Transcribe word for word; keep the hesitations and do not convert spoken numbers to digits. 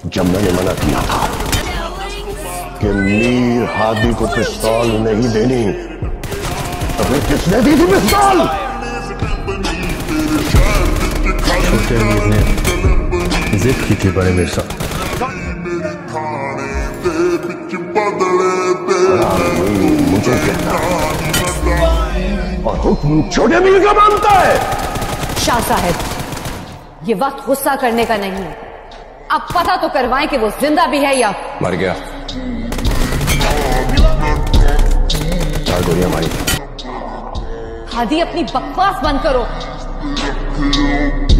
जब मैंने मना किया था कि मीर हादी को पिस्तौल नहीं देनी, तो फिर किसने दी थी पिस्तौल? छोटे मीर ने जिद की थी बड़े मीर साहब। मुझे कहता और हुक्म छोटे मीर का मानता है। शाह साहब, ये वक्त गुस्सा करने का नहीं है। अब पता तो करवाएं कि वो जिंदा भी है या मर गया। चार गोलियां मारी। हादी, अपनी बकवास बंद करो।